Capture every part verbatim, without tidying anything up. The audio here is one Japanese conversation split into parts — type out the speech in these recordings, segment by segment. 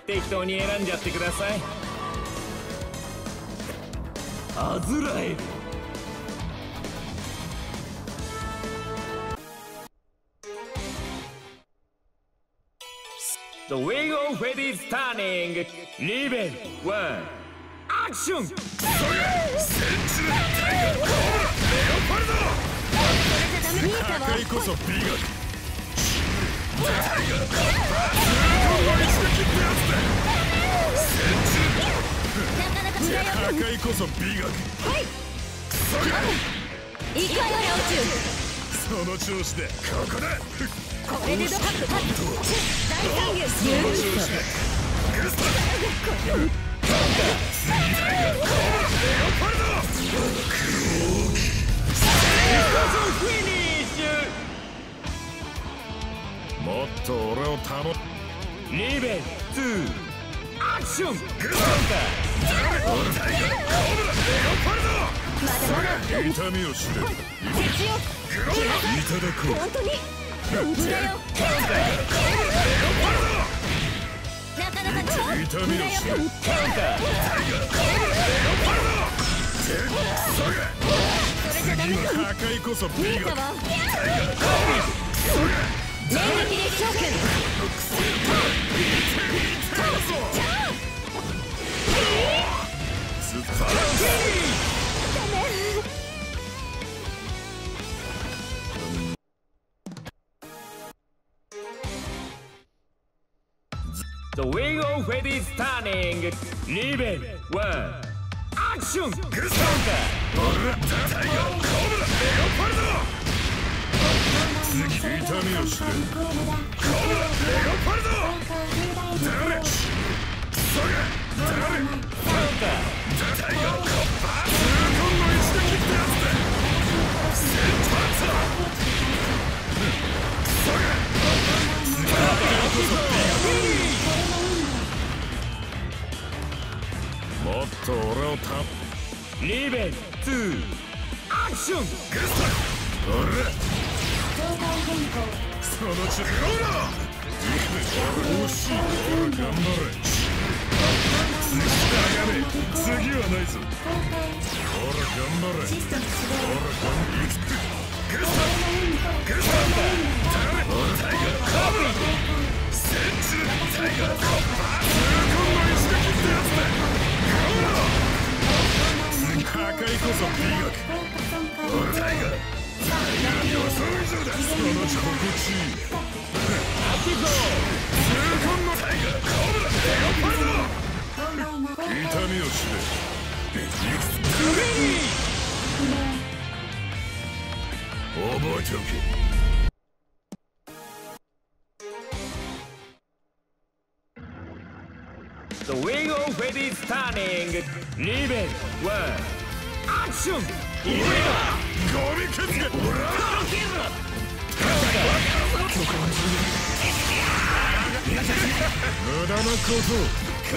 適当に選んじゃってください。アズラエル。The wing of fate is turning. Level one. Action. センチュラータイガーコブラレオパルド。破壊こそ美学。タイガーコブラ通行を一撃ってやつだ。センチュラー破壊こそ美学。はいクソがいくわよレオチュその調子でここだ。 これでドカップ大歓迎その調子でグスタタイガーコブラレオパルド。もっと俺を頼む。 レベルツー。アクション。グスタタイガーコブラレオパルド。 まだまだ痛みを知れ。 敵をいただこう。 本当に本気だよ。なかなかちょっと痛みを知れ。次は破壊こそ美学。 連撃で召喚。 The wing of fate is turning. Level one. Action. グスター俺らタイガーコブラレオパルド。痛みを知れ。コブラレオパルド。ダメクソがダメタイガーコブラ痛恨の一撃ってやつだ。先発だ。クソが次はこそもっと俺をたレベルツー。アクション。 グスタ俺らそのちろら惜しい。俺頑張れ。次だがね次はないぞ。俺頑張れ。俺頑張れ。グスタグスタダメ俺タイガーコブラセンチュラタイガーコブラ痛恨の一撃ってやつだ。破壊こそ美学。俺タイガータイガー予想以上だ。その心地いい。痛恨のタイガーコブラレオパルド。痛みを知れ。覚えておけ。 The wing of fate is turning. Level one. Action. ゴミケツが無駄なことを。いい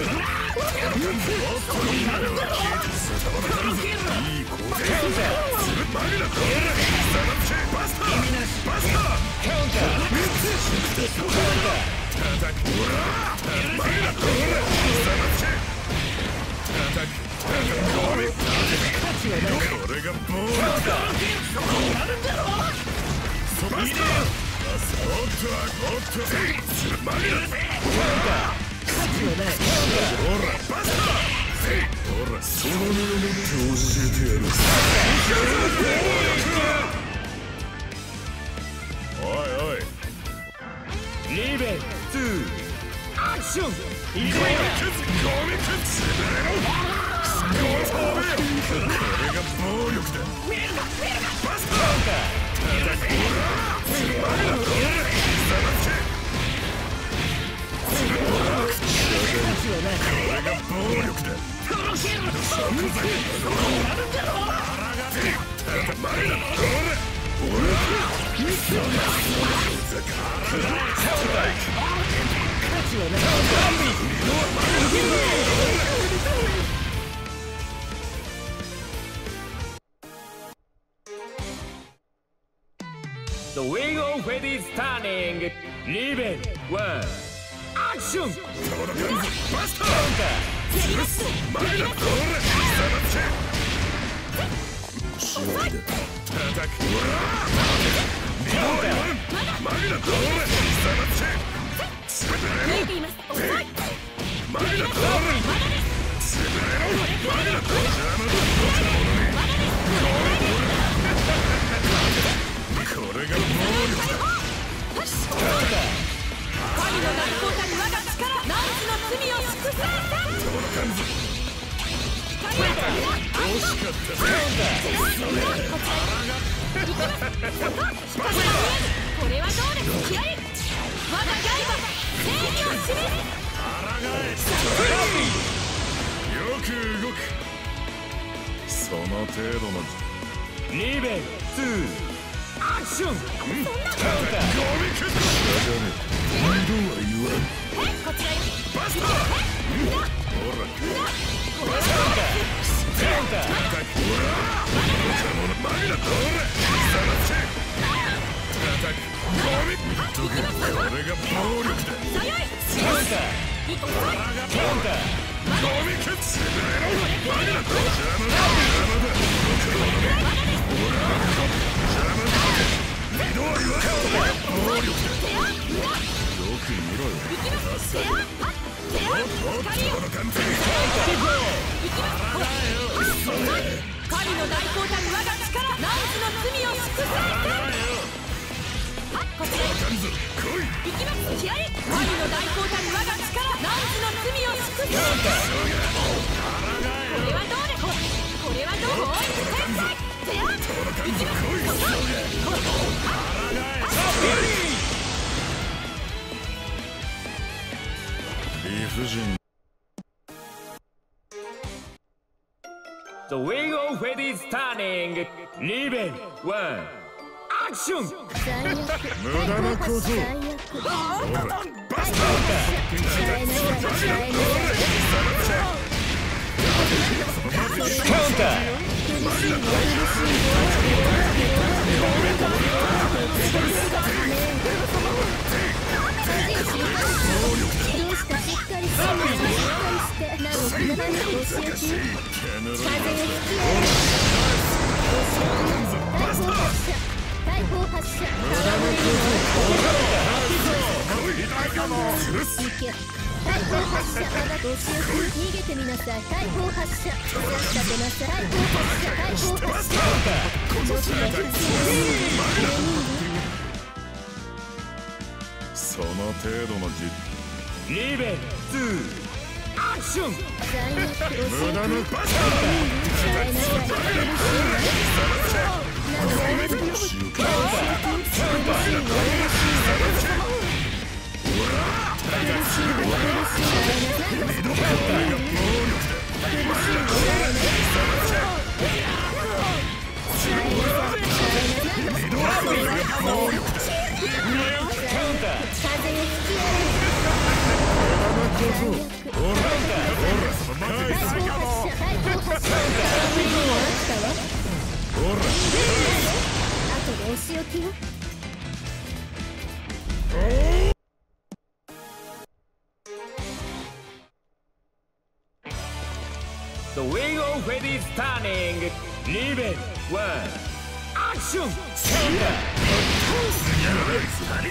子だ。マグナコブラバスターバスター叩く。マグナコブラ叩く。ゴミこれがボールだ。バスターおっとおっとマグナほらバスターほらその名を持って教えてやる。おいおいレベルツー。アクション。 ゴミケツゴミケツこれが暴力だ。バスター叩く。ほらマグナコブラこれが暴力だ。 The wing of fate is turning. Level one. アクション届かんぞバスターやりますマグナこれ貴様つけ勝利だ叩くうわ二度は言わんマグナこれ貴様つけ潰れろ見えています遅いマグナこれ潰れろマグナこれ邪魔だこの者めこれが暴力だ神の大光たる我が力ナンスの罪を祝せ届かんぞ光は惜しかったぜこれはどうです気合い我が刃正義を示すよく動くその程度のリベンツーアクションゴミクッと二度は言わんこちらよバスターほらバスター叩くほら他のマグナほら貴様つけ叩くゴミ言っとくこれが暴力だ強いカウンター一個カウンターゴミクッと潰れろマグナと邪魔だ邪魔だこの者めほら邪魔だ二度は言わん暴力だよく見ろよ届かんぜ神の大光たる我が力ナンスの罪を祝せこちら届かんぞ来い行きます気合い神の大光たる我が力ナンスの罪を祝せこれはどうでこれはどう天才届かんぞ来い理不尽 The wheel of fate is turning リベンワンアクション無駄なことほらバスターカウンター逃げてみなさい。大砲発射。立てなさい。大砲発射。大砲発射。 その程度の実リベンツーアクション無駄なバスタ The wheel of fate is turning リベンワンアクションカウンター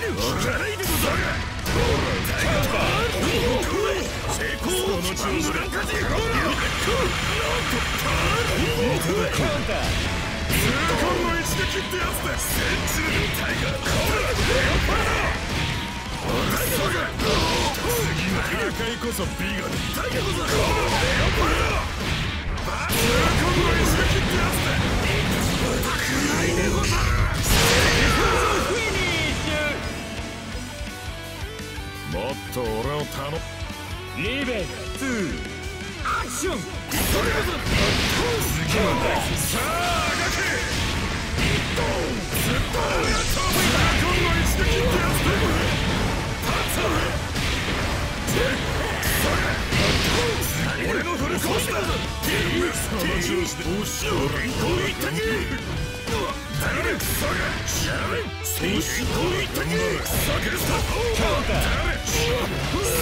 もっと俺を頼むリベンツーアクションそれこそ次はさあがけ一本ずっと今度一撃ってやつだ立つそれ俺のフルコースだその調子でおしを連行一択誰クソがしゃべんそうしこう一択避けるスタッフカウンター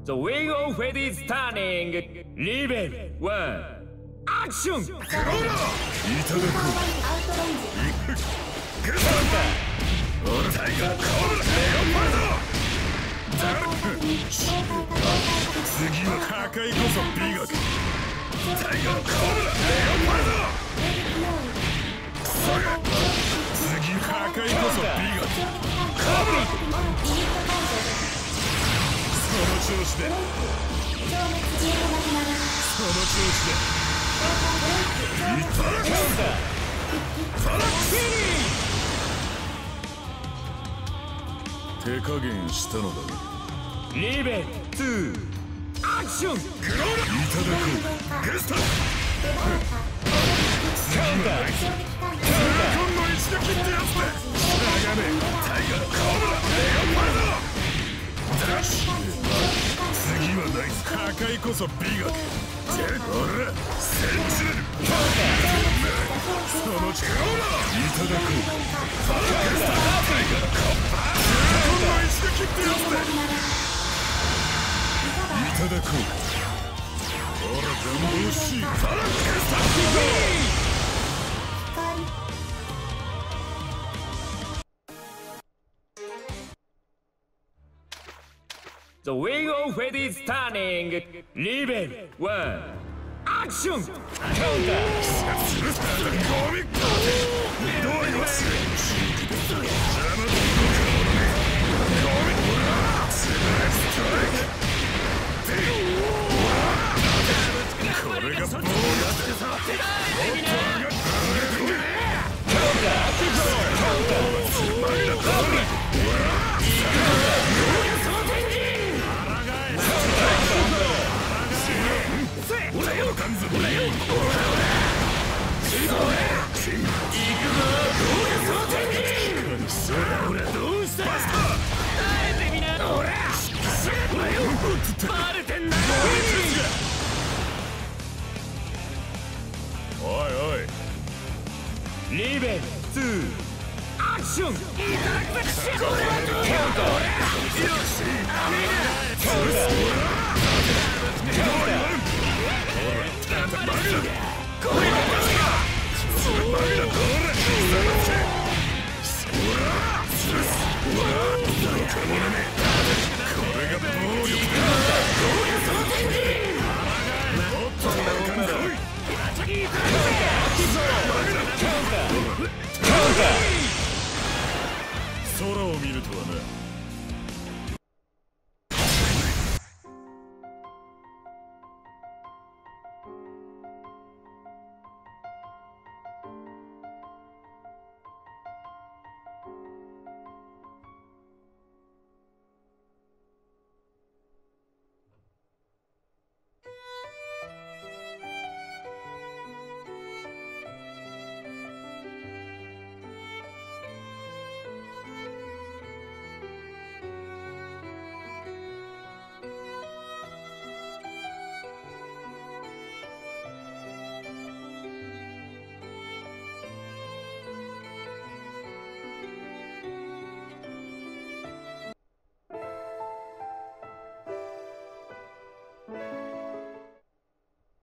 The wheel of fate is turning. Level one. Action! いただくグッドタイガーコールレオパルド次は破壊こそ美学タイガーコールレオパルド次破壊こそ美学その調子でその調子でいただく手加減したのだがレベルツー。アクション！ グローラいただくグスタ次はあいつドラゴンの一撃ってやつでしながめタイガーコブラレオパルドダッシュ次はナイス破壊こそ美学俺らセンチネルその力いただくファルケスタタイガーコブラドラゴンの一撃ってやつでいただこうほら願望しいファルケスタ The wheel of fate is turning. Level one. Action! Counter! これがボールだおいおいレベルツー。アクション！いただくぜ！これはどうや！よし！カウンター！これがどうや！ 空を見るとはな。 you